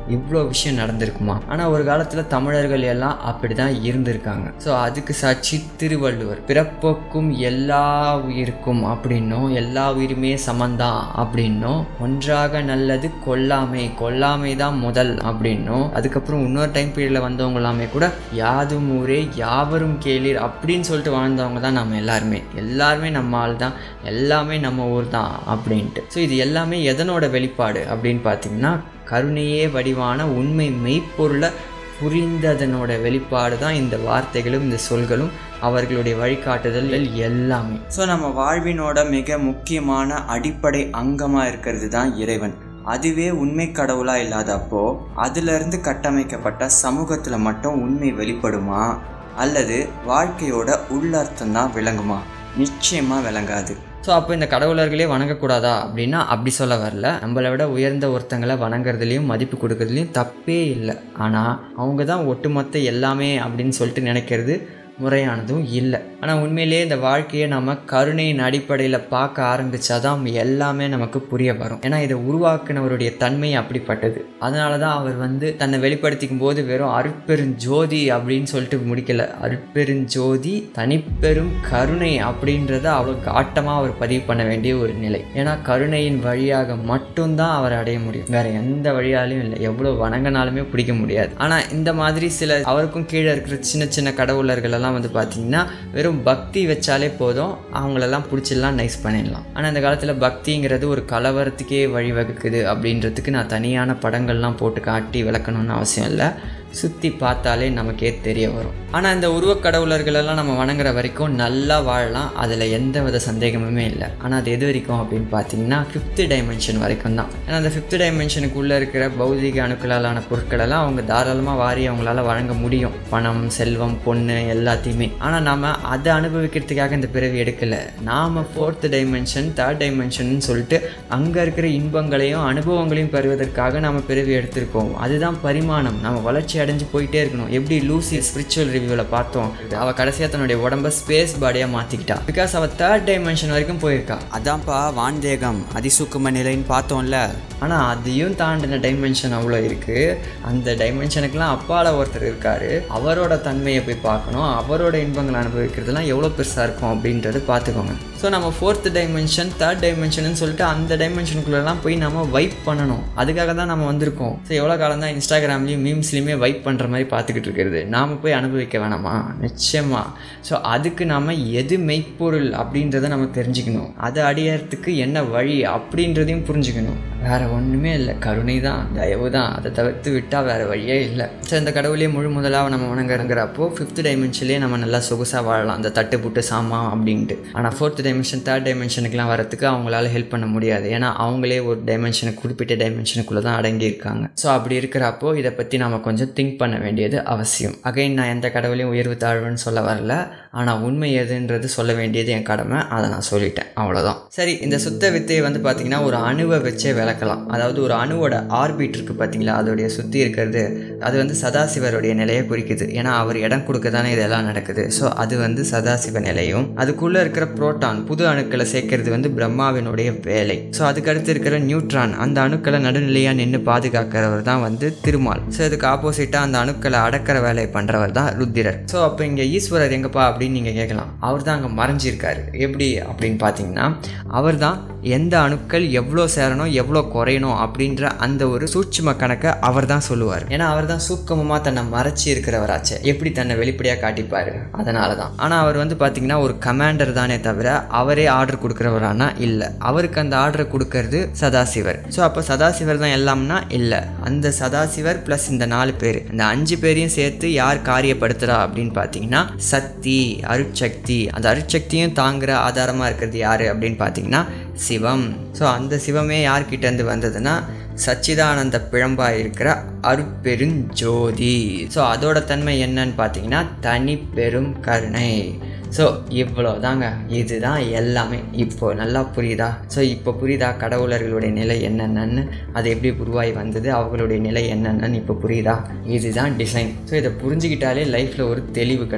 இவ்வளோ விஷயம் நடந்திருக்குமா? ஆனால் ஒரு காலத்தில் தமிழர்கள் எல்லாம் அப்படி தான் இருந்திருக்காங்க. ஸோ அதுக்கு சாட்சி திருவள்ளுவர். பிறப்போக்கும் எல்லா உயிருக்கும் அப்படின்னும், எல்லா உயிருமே சமந்தான் அப்படின்னும், ஒன்றாக நல்லது கொல்லாமை, கொல்லாமை தான் முதல் அப்படின்னும், அதுக்கப்புறம் இன்னொரு டைம் பீரியடில் வந்தவங்க எல்லாமே கூட யாதும் ஊரே யாவரும் கேளீர் அப்படின்னு சொல்லிட்டு வாழ்ந்தவங்க தான் நம்ம எல்லாருமே. எல்லாருமே நம்ம ஆள் தான், எல்லாமே நம்ம ஊர் தான் அப்படின்ட்டு. ஸோ இது எல்லாமே எதனோட வெளிப்பாடு அப்படின்னு பார்த்தீங்கன்னா, கருணையே வடிவான உண்மை மெய்ப்பொருளை புரிந்ததனோட வெளிப்பாடு தான் இந்த வார்த்தைகளும் இந்த சொல்களும் அவர்களுடைய வழிகாட்டுதல்கள் எல்லாமே. ஸோ நம்ம வாழ்வினோட மிக முக்கியமான அடிப்படை அங்கமாக இருக்கிறது தான் இறைவன். அதுவே உண்மை கடவுளாக இல்லாதப்போ அதிலிருந்து கட்டமைக்கப்பட்ட சமூகத்தில் மட்டும் உண்மை வெளிப்படுமா, அல்லது வாழ்க்கையோட உள்ளர்த்தம் தான் விளங்குமா? நிச்சயமாக விளங்காது. ஸோ அப்போ இந்த கடவுளர்களே வணங்கக்கூடாதா அப்படின்னா அப்படி சொல்ல வரல. நம்மளை விட உயர்ந்த ஒருத்தங்களை வணங்குறதுலையும் மதிப்பு கொடுக்கறதுலையும் தப்பே இல்லை. ஆனால் அவங்க தான் ஒட்டுமொத்த எல்லாமே அப்படின்னு சொல்லிட்டு நினைக்கிறது முறையானதும் இல்லை. ஆனால் உண்மையிலேயே இந்த வாழ்க்கையை நம்ம கருணையின் அடிப்படையில் பார்க்க ஆரம்பித்தாதான் எல்லாமே நமக்கு புரிய வரும். ஏன்னா இதை உருவாக்குனவருடைய தன்மை அப்படிப்பட்டது. அதனால தான் அவர் வந்து தன்னை வெளிப்படுத்திக்கும் போது வெறும் அருட்பெருஞ்சோதி அப்படின்னு சொல்லிட்டு முடிக்கலை. அருட்பெருஞ்சோதி தனிப்பெரும் கருணை அப்படின்றத அவருக்கு ஆட்டமாக அவர் பதிவு பண்ண வேண்டிய ஒரு நிலை. ஏன்னா கருணையின் வழியாக மட்டும்தான் அவர் அடைய முடியும், வேற எந்த வழியாலையும் இல்லை. எவ்வளோ வணங்கினாலுமே பிடிக்க முடியாது. ஆனால் இந்த மாதிரி சில அவருக்கும் கீழே இருக்கிற சின்ன சின்ன கடவுளர்கள் எல்லாம் வந்து பார்த்தீங்கன்னா வெறும் பக்தி வச்சாலே போதும், அவங்களெல்லாம் பிடிச்சிடலாம், நைஸ் பண்ணிடலாம். ஆனால் இந்த காலத்தில் பக்திங்கிறது ஒரு கலவரத்துக்கே வழிவகுக்குது அப்படின்றதுக்கு நான் தனியான படங்கள்லாம் போட்டு காட்டி விளக்கணும்னு அவசியம் இல்லை. சுற்றி பார்த்தாலே நமக்கே தெரிய வரும். ஆனால் இந்த உருவக்கடவுளர்களெல்லாம் நம்ம வணங்குற வரைக்கும் நல்லா வாழலாம், அதில் எந்த வித சந்தேகமுமே இல்லை. ஆனால் அது எது வரைக்கும் அப்படின்னு பார்த்தீங்கன்னா ஃபிஃப்த்து டைமென்ஷன் வரைக்கும் தான். ஏன்னா அந்த ஃபிஃப்த்து டைமென்ஷனுக்குள்ளே இருக்கிற பௌதிக அணுக்களாலான பொருட்களெல்லாம் அவங்க தாராளமாக வாரி அவங்களால வழங்க முடியும், பணம், செல்வம், பொண்ணு எல்லாத்தையுமே. ஆனால் நாம் அதை அனுபவிக்கிறதுக்காக இந்த பிறவி எடுக்கலை. நாம் ஃபோர்த்து டைமென்ஷன், தேர்ட் டைமென்ஷன் சொல்லிட்டு அங்கே இருக்கிற இன்பங்களையும் அனுபவங்களையும் பெறுவதற்காக நாம் பிறவி எடுத்திருக்கோம். அதுதான் பரிமாணம். நம்ம வளர்ச்சி அடைஞ்சு போயிட்டே இருக்கணும். எப்படி லூசி ஸ்பிரிச்சுவல் ரிவ்யூவில் பார்த்தோம், அவள் கடைசியாக தன்னுடைய உடம்பை ஸ்பேஸ் பாடியாக மாற்றிக்கிட்டா. பிகாஸ் அவள் தேர்ட் டைமென்ஷன் வரைக்கும் போயிருக்கா. அதான்ப்பா வான்தேகம் அதிசூக்கும நிலைன்னு பார்த்தோம்ல. ஆனால் அதையும் தாண்டின டைமென்ஷன் அவ்வளோ இருக்குது. அந்த டைமென்ஷனுக்கெலாம் அப்பால் ஒருத்தர் இருக்கார். அவரோட தன்மையை போய் பார்க்கணும், அவரோட இன்பங்களை அனுபவிக்கிறதுலாம் எவ்வளோ பெருசாக இருக்கும் அப்படின்றது பார்த்துக்கோங்க. ஸோ நம்ம ஃபோர்த்து டைமென்ஷன், தேர்ட் டைமென்ஷன் சொல்லிட்டு அந்த டைமென்ஷனுக்குள்ளெல்லாம் போய் நம்ம வைப் பண்ணணும். அதுக்காக தான் நம்ம வந்திருக்கோம். ஸோ எவ்வளோ காலம் தான் இன்ஸ்டாகிராம்லேயும் மீம்ஸ்லேயுமே வைப் பண்ணுற மாதிரி பார்த்துக்கிட்டு இருக்கிறது, நாம் போய் அனுபவிக்க வேணாமா? நிச்சயமாக. ஸோ அதுக்கு நாம் எது மெய்ப்பொருள் அப்படின்றத நம்ம தெரிஞ்சுக்கணும். அதை அடையறதுக்கு என்ன வழி அப்படின்றதையும் புரிஞ்சுக்கணும். வேறு ஒன்றுமே இல்லை, கருணை தான், தயவு தான். அதை தவிர்த்து விட்டால் வேறு வழியே இல்லை. ஸோ இந்த கடவுளையே முழு முதலாக நம்ம வணங்குறங்கிறப்போ ஃபிஃப்த் டைமென்ஷன்லேயே நம்ம நல்லா சொகுசாக வாழலாம், அந்த தட்டு புட்டு சாமா அப்படின்ட்டு. ஆனால் ஃபோர்த் டைமென்ஷன், தேர்ட் டைமென்ஷனுக்குலாம் வரத்துக்கு அவங்களால ஹெல்ப் பண்ண முடியாது. ஏன்னா அவங்களே ஒரு டைமென்ஷனுக்கு, குறிப்பிட்ட டைமென்ஷனுக்குள்ளே தான் அடங்கியிருக்காங்க. ஸோ அப்படி இருக்கிறப்போ இதை பற்றி நம்ம கொஞ்சம் திங்க் பண்ண வேண்டியது அவசியம். அகைன் நான் எந்த கடவுளையும் உயர்வு தாழ்வுன்னு சொல்ல வரல, ஆனால் உண்மை எதுன்றது சொல்ல வேண்டியது என் கடமை. அதை நான் சொல்லிட்டேன், அவ்வளோதான். சரி, இந்த சுத்த வித்தையை வந்து பார்த்திங்கன்னா ஒரு அணுவை வச்சே விளக்கலாம். அதாவது ஒரு அணுவோட ஆர்பிட் இருக்குது பார்த்தீங்களா, அதோடைய சுற்றி இருக்கிறது அது வந்து சதாசிவருடைய நிலையை குறிக்குது. ஏன்னா அவர் இடம் கொடுக்க தானே இதெல்லாம் நடக்குது. ஸோ அது வந்து சதாசிவ நிலையும், அதுக்குள்ளே இருக்கிற புரோட்டான் புது அணுக்களை சேர்க்கறது வந்து பிரம்மாவினுடைய வேலை. ஸோ அதுக்கடுத்து இருக்கிற நியூட்ரான் அந்த அணுக்களை நடுநிலையாக நின்று பாதுகாக்கிறவர் தான் வந்து திருமால். ஸோ இதுக்கு ஆப்போசிட்டாக அந்த அணுக்களை அடக்கிற வேலையை பண்ணுறவர் தான் ருத்திரர். ஸோ அப்போ இங்கே ஈஸ்வரர் எங்கப்பா அப்படின்னு நீங்கள் கேட்கலாம். அவர் தான் அங்கே மறைஞ்சிருக்காரு. எப்படி அப்படின்னு பார்த்தீங்கன்னா, அவர் தான் எந்த அணுக்கள் எவ்வளோ சேரணும் எவ்வளோ குறையணும் அப்படின்ற அந்த ஒரு சூட்சும கணக்கை அவர் தான் சொல்லுவார். ஏன்னா அவர் தான் சூக்கமமாக தன்னை மறைச்சி இருக்கிறவராச்சே, எப்படி தன்னை வெளிப்படையாக காட்டிப்பார். அதனால தான். ஆனால் அவர் வந்து பார்த்தீங்கன்னா ஒரு கமாண்டர் தானே தவிர அவரே ஆர்டர் கொடுக்குறவரானா இல்லை. அவருக்கு அந்த ஆர்டரை கொடுக்கறது சதாசிவர். ஸோ அப்போ சதாசிவர் தான் எல்லாம்னா இல்லை. அந்த சதாசிவர் ப்ளஸ் இந்த நாலு பேர், இந்த அஞ்சு பேரையும் சேர்த்து யார் காரியப்படுத்துகிறா அப்படின்னு பார்த்தீங்கன்னா சக்தி, அருட்சக்தி. அந்த அருட்சக்தியும் தாங்குகிற ஆதாரமாக இருக்கிறது யார் அப்படின்னு பார்த்தீங்கன்னா சிவம். ஸோ அந்த சிவமே யார்கிட்டேருந்து வந்ததுன்னா சச்சிதானந்த பிழம்பாக இருக்கிற அருட்பெருஞ்சோதி. ஸோ அதோட தன்மை என்னன்னு பார்த்தீங்கன்னா தனி பெரும் கருணை. ஸோ இவ்வளோ தாங்க, இதுதான் எல்லாமே. இப்போ நல்லா புரியுதா? ஸோ இப்போ புரியுதா கடவுளர்களுடைய நிலை என்னென்னு, அது எப்படி உருவாகி வந்தது, அவங்களுடைய நிலை என்னென்னு இப்போ புரியுதா? இதுதான் டிசைன். ஸோ இதை புரிஞ்சுக்கிட்டாலே லைஃப்பில் ஒரு தெளிவு கிடைக்கும்.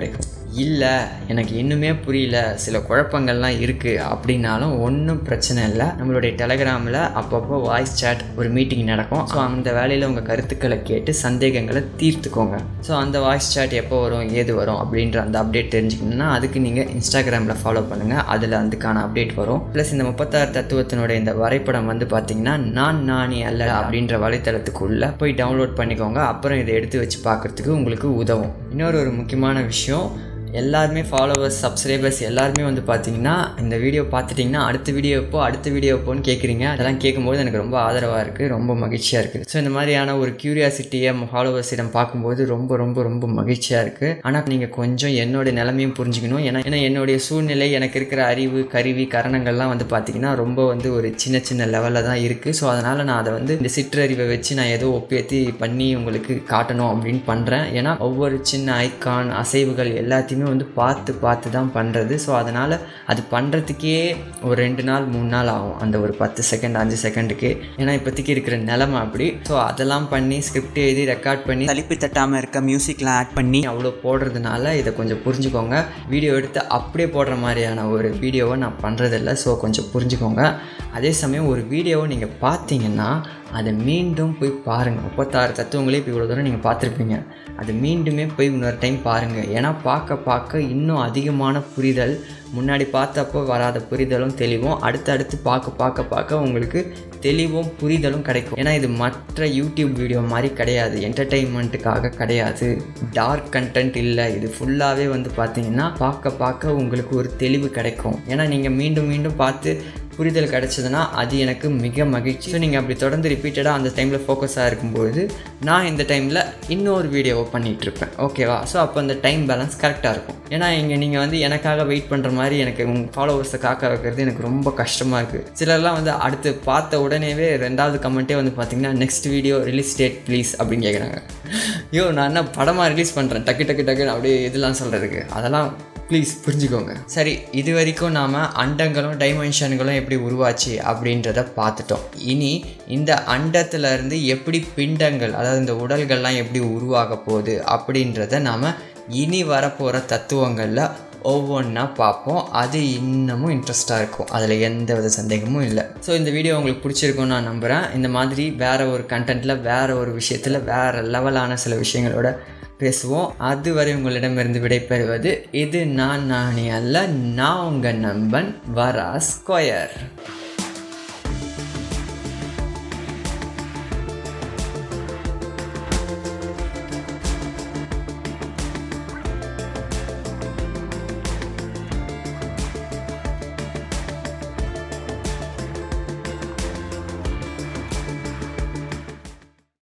இல்லை எனக்கு இன்னுமே புரியல, சில குழப்பங்கள்லாம் இருக்குது அப்படின்னாலும் ஒன்றும் பிரச்சனை இல்லை. நம்மளுடைய டெலகிராமில் அப்பப்போ வாய்ஸ் சேட் ஒரு மீட்டிங் நடக்கும். ஸோ அந்த வேலையில் உங்கள் கருத்துக்களை கேட்டு சந்தேகங்களை தீர்த்துக்கோங்க. ஸோ அந்த வாய்ஸ் சேட் எப்போ வரும், ஏது வரும் அப்படின்ற அந்த அப்டேட் தெரிஞ்சுக்கணுன்னா அதுக்கு நீங்கள் இன்ஸ்டாகிராமில் ஃபாலோ பண்ணுங்கள். அதில் அதுக்கான அப்டேட் வரும். ப்ளஸ் இந்த முப்பத்தாறு தத்துவத்தினுடைய இந்த வரைபடம் வந்து பார்த்தீங்கன்னா நான் நானி அல்ல அப்படின்ற வலைத்தளத்துக்குள்ளே போய் டவுன்லோட் பண்ணிக்கோங்க. அப்புறம் இதை எடுத்து வச்சு பார்க்குறதுக்கு உங்களுக்கு உதவும். இன்னொரு ஒரு முக்கியமான விஷயம், எல்லாருமே ஃபாலோவர்ஸ் சப்ஸ்கிரைபர்ஸ் எல்லாருமே வந்து பார்த்தீங்கன்னா இந்த வீடியோ பார்த்துட்டிங்கன்னா அடுத்த வீடியோ எப்போ அடுத்த வீடியோ எப்போன்னு கேட்குறீங்க. அதெல்லாம் கேட்கும்போது எனக்கு ரொம்ப ஆதரவாக இருக்குது, ரொம்ப மகிழ்ச்சியாக இருக்குது. ஸோ இந்த மாதிரியான ஒரு க்யூரியாசிட்டியை ஃபாலோவர்ஸிடம் பார்க்கும்போது ரொம்ப ரொம்ப ரொம்ப மகிழ்ச்சியாக இருக்குது. ஆனால் நீங்கள் கொஞ்சம் என்னோடய நிலைமையும் புரிஞ்சுக்கணும். ஏன்னா ஏன்னா என்னுடைய சூழ்நிலை, எனக்கு இருக்கிற அறிவு கருவி கரணங்கள்லாம் வந்து பார்த்திங்கன்னா ரொம்ப வந்து ஒரு சின்ன சின்ன லெவலில் தான் இருக்குது. ஸோ அதனால் நான் அதை வந்து இந்த சிற்றறிவை வச்சு நான் ஏதோ ஒப்பேற்றி பண்ணி உங்களுக்கு காட்டணும் அப்படின்னு பண்ணுறேன். ஏன்னா ஒவ்வொரு சின்ன ஐக்கான் அசைவுகள் எல்லாத்தையுமே வந்து பார்த்து பார்த்து தான் பண்ணுறது. ஸோ அதனால் அது பண்ணுறதுக்கே ஒரு ரெண்டு நாள் மூணு நாள் ஆகும், அந்த ஒரு பத்து செகண்ட் அஞ்சு செகண்டுக்கு. ஏன்னா இப்போதைக்கு இருக்கிற நிலமை அப்படி. ஸோ அதெல்லாம் பண்ணி ஸ்கிரிப்ட் எழுதி ரெக்கார்ட் பண்ணி தலிப்பி தட்டாமல் இருக்க மியூசிக்லாம் ஆட் பண்ணி அவ்வளோ போடுறதுனால இதை கொஞ்சம் புரிஞ்சுக்கோங்க. வீடியோ எடுத்து அப்படியே போடுற மாதிரியான ஒரு வீடியோவை நான் பண்ணுறதில்ல. ஸோ கொஞ்சம் புரிஞ்சுக்கோங்க. அதே சமயம் ஒரு வீடியோவை நீங்கள் பார்த்தீங்கன்னா அதை மீண்டும் போய் பாருங்கள். முப்பத்தாறு தத்துவங்களே இப்போ இவ்வளோ தூரம் நீங்கள் பார்த்துருப்பீங்க. அது மீண்டுமே போய் இன்னொரு டைம் பாருங்கள். ஏன்னா பார்க்க பார்க்க இன்னும் அதிகமான புரிதல், முன்னாடி பார்த்தப்போ வராத புரிதலும் தெளிவும் அடுத்தடுத்து பார்க்க பார்க்க பார்க்க உங்களுக்கு தெளிவும் புரிதலும் கிடைக்கும். ஏன்னா இது மற்ற யூடியூப் வீடியோ மாதிரி கிடையாது, என்டர்டெயின்மெண்ட்டுக்காக கிடையாது, டார்க் கண்டென்ட் இல்லை. இது ஃபுல்லாகவே வந்து பார்த்தீங்கன்னா பார்க்க பார்க்க உங்களுக்கு ஒரு தெளிவு கிடைக்கும். ஏன்னா நீங்கள் மீண்டும் மீண்டும் பார்த்து புரிதல் கிடச்சதுன்னா அது எனக்கு மிக மகிழ்ச்சி. ஸோ நீங்கள் அப்படி தொடர்ந்து ரிப்பீட்டடாக அந்த டைமில் ஃபோக்கஸாக இருக்கும்போது நான் இந்த டைமில் இன்னொரு வீடியோவை பண்ணிகிட்ருப்பேன். ஓகேவா? ஸோ அப்போ அந்த டைம் பேலன்ஸ் கரெக்டாக இருக்கும். ஏன்னா இங்கே நீங்கள் வந்து எனக்காக வெயிட் பண்ணுற மாதிரி எனக்கு உங்கள் ஃபாலோவர்ஸை காக்க வைக்கிறது எனக்கு ரொம்ப கஷ்டமாக இருக்குது. சிலர்லாம் வந்து அடுத்து பார்த்த உடனேவே ரெண்டாவது கமெண்ட்டே வந்து பார்த்திங்கன்னா next video release date please அப்படின்னு கேட்குறாங்க. ஐயோ நான் என்ன படமாக ரிலீஸ் பண்ணுறேன் டக்கு டக்கு டக்குன்னு அப்படியே இதெல்லாம் சொல்கிறதுக்கு, அதெல்லாம் ப்ளீஸ் புரிஞ்சுக்கோங்க. சரி, இது வரைக்கும் நாம் அண்டங்களும் டைமென்ஷன்களும் எப்படி உருவாச்சு அப்படின்றத பார்த்துட்டோம். இனி இந்த அண்டத்துலேருந்து எப்படி பிண்டங்கள், அதாவது இந்த உடல்கள்லாம் எப்படி உருவாக போகுது அப்படின்றத நாம் இனி வரப்போகிற தத்துவங்களில் ஒவ்வொன்றா பார்ப்போம். அது இன்னமும் இன்ட்ரெஸ்ட்டாக இருக்கும், அதில் எந்த வித சந்தேகமும் இல்லை. ஸோ இந்த வீடியோ உங்களுக்கு பிடிச்சிருக்குன்னு நான் நம்புகிறேன். இந்த மாதிரி வேறு ஒரு கண்டென்ட்டில் வேறு ஒரு விஷயத்தில் வேறு லெவலான சில விஷயங்களோட பேசுவோம். அதுவரை உங்களிடமிருந்து விடைபெறுவது இது நான் நானே அல்ல, நான் உங்கள் நண்பன் வரா ஸ்கொயர்.